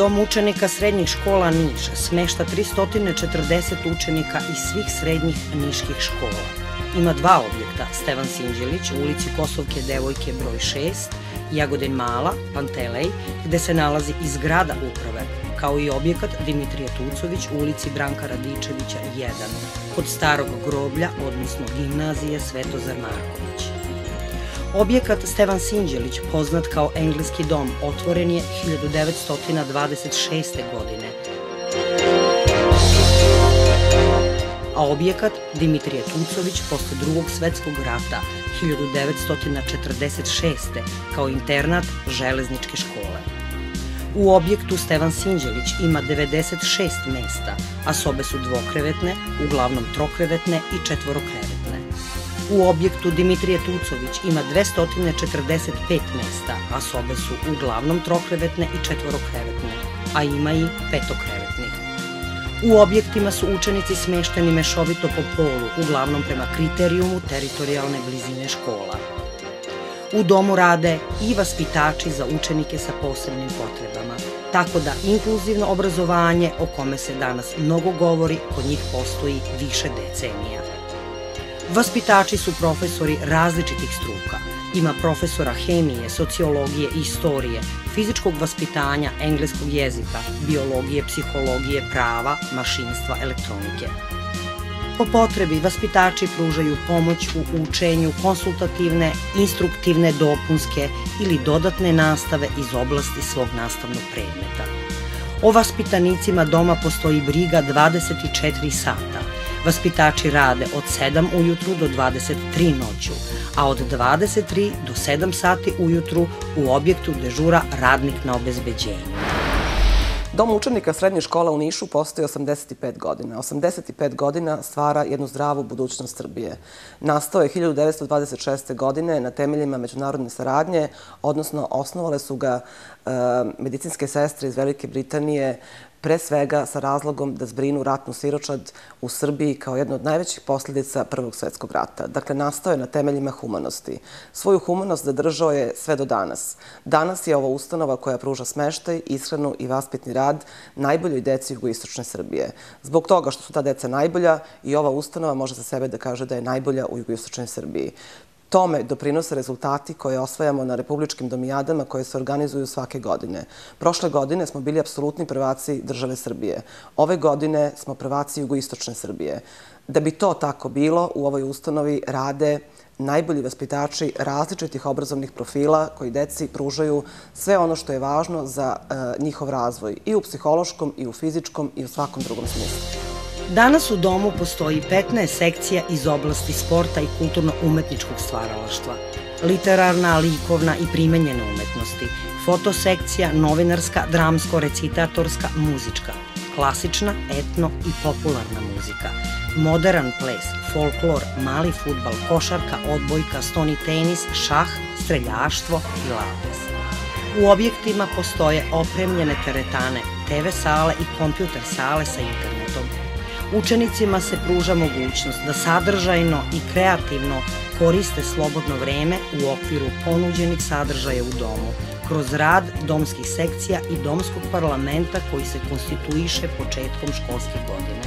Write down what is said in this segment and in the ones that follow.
Dom učenika srednjih škola Niš smešta 340 učenika iz svih srednjih niških škola. Ima dva objekta, Stevan Sinđelić u ulici Kosovke devojke broj 6, Jagodin Mala, Pantelej, gde se nalazi i zgrada uprave, kao i objekat Dimitrije Tucović u ulici Branka Radičevića 1, kod starog groblja, odnosno gimnazije Svetozar Marković. Objekat Stevan Sinđelić, poznat kao Engleski dom, otvoren je 1926. godine. A objekat Dimitrije Tucović posle Drugog svetskog rata 1946. kao internat železničke škole. U objektu Stevan Sinđelić ima 96 mesta, a sobe su dvokrevetne, uglavnom trokrevetne i četvorokrevetne. U objektu Dimitrije Tucović ima 245 mesta, a sobe su uglavnom trokrevetne i četvorokrevetne, a ima i petokrevetnih. U objektima su učenici smešteni mešovito po polu, uglavnom prema kriterijumu teritorijalne blizine škola. U domu rade i vaspitači za učenike sa posebnim potrebama, tako da inkluzivno obrazovanje, o kome se danas mnogo govori, kod njih postoji više decenija. Vaspitači su profesori različitih struka. Ima profesora hemije, sociologije i istorije, fizičkog vaspitanja, engleskog jezika, biologije, psihologije, prava, mašinstva, elektronike. Po potrebi, vaspitači pružaju pomoć u učenju konsultativne, instruktivne, dopunske ili dodatne nastave iz oblasti svog nastavnog predmeta. O vaspitanicima doma postoji briga 24 sata. Vaspitači rade od 7 ujutru do 23 noću, a od 23 do 7 sati ujutru u objektu dežura radnik na obezbeđenju. Dom učenika srednje škola u Nišu postoji 85 godina. 85 godina stvara jednu zdravu budućnost Srbije. Nastao je 1926. godine na temeljima međunarodne saradnje, odnosno osnovale su ga medicinske sestre iz Velike Britanije, pre svega sa razlogom da zbrinu ratnu siročad u Srbiji kao jednu od najvećih posljedica Prvog svetskog rata. Dakle, nastao je na temeljima humanosti. Svoju humanost zadržao je sve do danas. Danas je ova ustanova koja pruža smeštaj, ishranu i vaspitni rad najboljoj deci jugoistočne Srbije. Zbog toga što su ta deca najbolja i ova ustanova može za sebe da kaže da je najbolja u jugoistočnoj Srbiji. Tome doprinose rezultati koje osvajamo na republičkim domijadama koje se organizuju svake godine. Prošle godine smo bili apsolutni prvaci države Srbije. Ove godine smo prvaci jugoistočne Srbije. Da bi to tako bilo, u ovoj ustanovi rade najbolji vaspitači različitih obrazovnih profila koji deci pružaju sve ono što je važno za njihov razvoj i u psihološkom, i u fizičkom, i u svakom drugom smislu. Danas u domu postoji 15 sekcija iz oblasti sporta i kulturno-umetničkog stvaralaštva, literarna, likovna i primenjene umetnosti, fotosekcija, novinarska, dramsko-recitatorska, muzička, klasična, etno i popularna muzika, modern ples, folklor, mali fudbal, košarka, odbojka, stoni tenis, šah, streljaštvo i laves. U objektima postoje opremljene teretane, TV sale i kompjuter sale sa internetom. Učenicima se pruža mogućnost da sadržajno i kreativno koriste slobodno vreme u okviru ponuđenih sadržaja u domu, kroz rad domskih sekcija i domskog parlamenta koji se konstituiše početkom školske godine.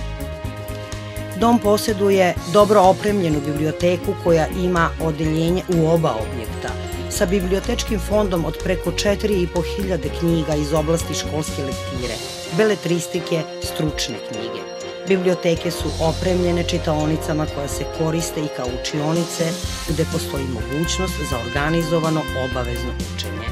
Dom posjeduje dobro opremljenu biblioteku koja ima odeljenje u oba objekta, sa bibliotečkim fondom od preko 4.500 knjiga iz oblasti školske lektire, beletristike, stručne knjige. Biblioteke su opremljene čitaonicama koja se koriste i kao učionice, gde postoji mogućnost za organizovano obavezno učenje.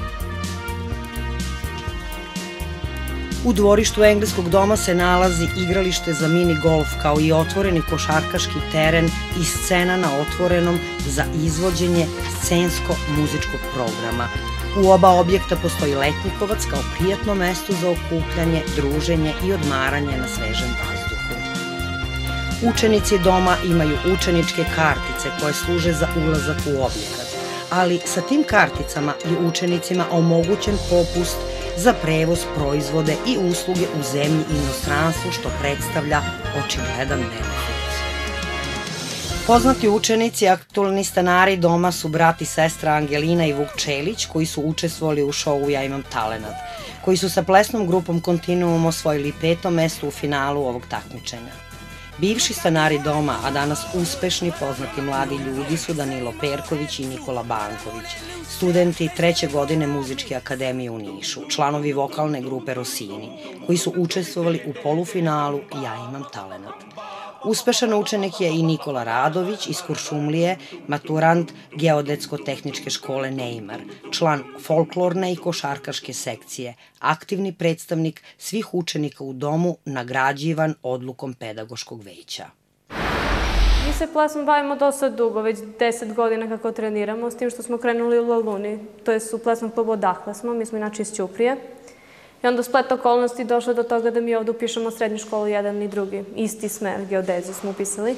U dvorištu Engleskog doma se nalazi igralište za mini golf kao i otvoreni košarkaški teren i scena na otvorenom za izvođenje scensko-muzičkog programa. U oba objekta postoji letnikovac kao prijatno mesto za okupljanje, druženje i odmaranje na svežem vazduhu. Učenici doma imaju učeničke kartice koje služe za ulazak u objekat, ali sa tim karticama je učenicima omogućen popust za prevoz, proizvode i usluge u zemlji i inostranstvu, što predstavlja očigledan benefit. Poznati učenici i aktualni stanari doma su brat i sestra Angelina i Vuk Čelić, koji su učestvovali u šovu Ja imam talenat. koji su sa plesnom grupom Kontinuum osvojili 5. mesto u finalu ovog takmičenja. Bivši stanari doma, a danas uspešni poznati mladi ljudi su Danilo Perković i Nikola Banković, studenti 3. godine Muzičke akademije u Nišu, članovi vokalne grupe Rosini, koji su učestvovali u polufinalu Ja imam talenat. Uspešan učenik je i Nikola Radović iz Kuršumlije, maturant Geodetsko-tehničke škole Neymar, član folklorne i košarkaške sekcije, aktivni predstavnik svih učenika u domu, nagrađivan odlukom pedagoškog veća. Mi se plesom bavimo dosta dugo, već 10 godina kako treniramo, s tim što smo krenuli u Laluni, to je u plesnom klubu odakle smo, mi smo inače iz Ćuprije. I onda splet okolnosti došlo do toga da mi ovde upišemo srednju školu, jedan i drugi. Isti smer, geodeziju smo upisali.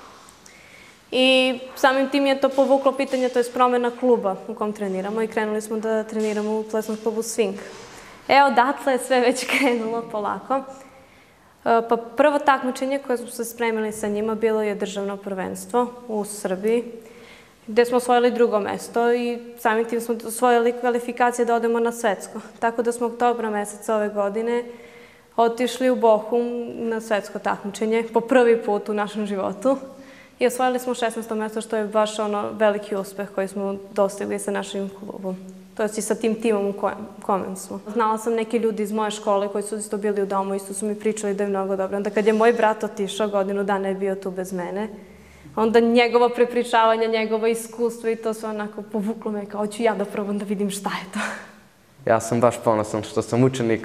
I samim tim je to povuklo pitanje, to je promena kluba u kom treniramo i krenuli smo da treniramo u plesnom klubu Swing. Odatle je sve već krenulo polako. Pa prvo takmičenje koje smo se spremili sa njima bilo je državno prvenstvo u Srbiji, gde smo osvojili 2. mesto i samim tim smo osvojili kvalifikacije da odemo na svetsko. Tako da smo oktobra meseca ove godine otišli u Bochum na svetsko takmičenje po prvi put u našem životu i osvojili smo 16. mesto, što je baš veliki uspeh koji smo dostigli sa našim klubom. To je i sa tim timom u kojem smo. Znala sam neki ljudi iz moje škole koji su isto bili u domu, isto su mi pričali da je mnogo dobro. Onda kad je moj brat otišao, godinu dana je bio tu bez mene, onda njegovo prepričavanje, njegovo iskustvo i to sve onako povuklo me kao hoću ja da probam da vidim šta je to. Ja sam baš ponosan što sam učenik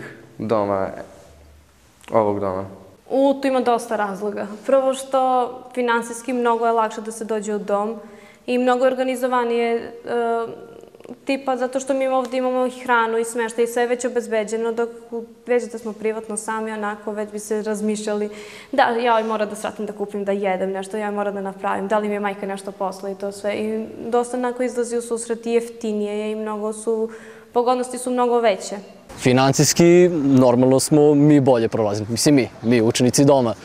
ovog doma. Tu ima dosta razloga. Prvo što finansijski mnogo je lakše da se dođe u dom i mnogo organizovanije tipa zato što mi ovdje imamo i hranu i smeštaj i sve je već obezbeđeno, dok već da smo privatno sami, onako već bi se razmišljali da ja moram da sratim da kupim, da jedem nešto, ja moram da napravim, da li mi je majka nešto posla i to sve. I dosta onako izlazi u susret i jeftinije je i pogodnosti su mnogo veće. Financijski, normalno smo mi bolje prolazili, mislim mi učenici doma.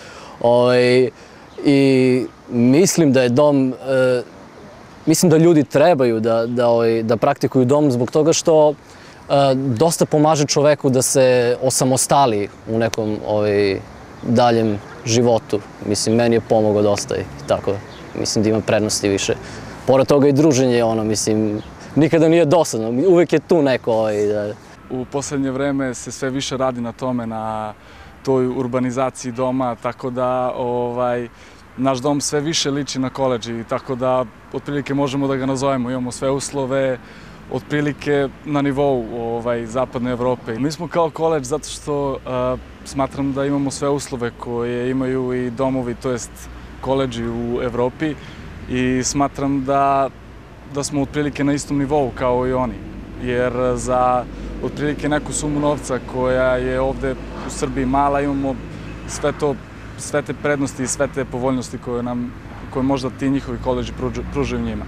I mislim da je dom... Mislim da ljudi trebaju da praktikuju dom zbog toga što dosta pomaže čoveku da se osamostali u nekom daljem životu. Mislim, meni je pomogao dosta i tako. Mislim da ima prednosti više. Pored toga i druženje, mislim, nikada nije dosadno. Uvek je tu neko. U poslednje vreme se sve više radi na tome, na toj urbanizaciji doma, tako da naš dom sve više liči na koledž i tako da otprilike možemo da ga nazovemo. Imamo sve uslove otprilike na nivou zapadne Evrope. Mi smo kao koledž zato što smatram da imamo sve uslove koje imaju i domovi, to jest koledži u Evropi i smatram da smo otprilike na istom nivou kao i oni. Jer za otprilike neku sumu novca koja je ovde u Srbiji mala imamo sve te prednosti i sve te povoljnosti koje možda ti njihovi koledži pružaju njima.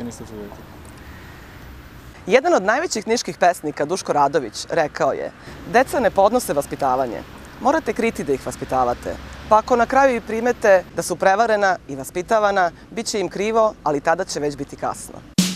Jedan od najvećih niških pesnika, Duško Radović, rekao je: deca ne podnose vaspitavanje. Morate kriti da ih vaspitavate. Pa ako na kraju i primete da su prevarena i vaspitavana, bit će im krivo, ali tada će već biti kasno.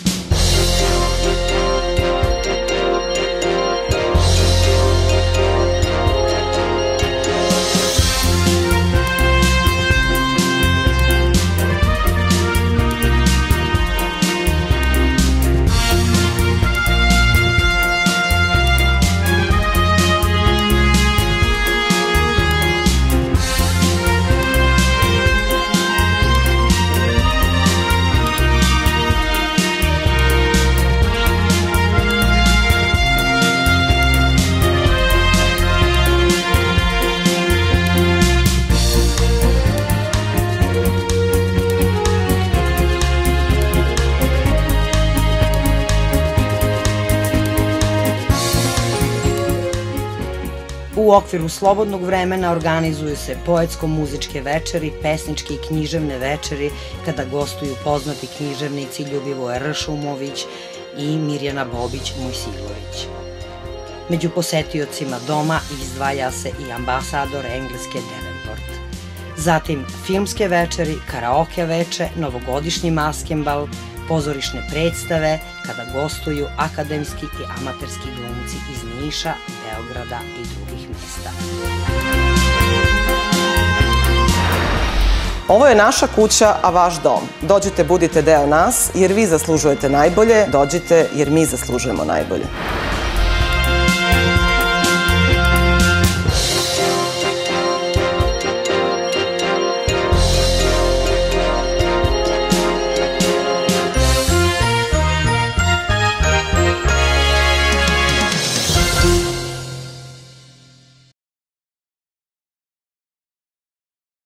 U okviru slobodnog vremena organizuju se poetsko-muzičke večeri, pesničke i književne večeri kada gostuju poznati književnici Ljubivoje Ršumović i Mirjana Bobić-Mojsilović. Među posetiocima doma izdvaja se i ambasador Engleske Davenport. Zatim filmske večeri, karaoke veče, novogodišnji maskenbal, pozorišne predstave kada gostuju akademski i amaterski glumci iz Niša, Beograda i drugih mesta. Ovo je naša kuća, a vaš dom. Dođite, budite deo nas, jer vi zaslužujete najbolje. Dođite, jer mi zaslužujemo najbolje.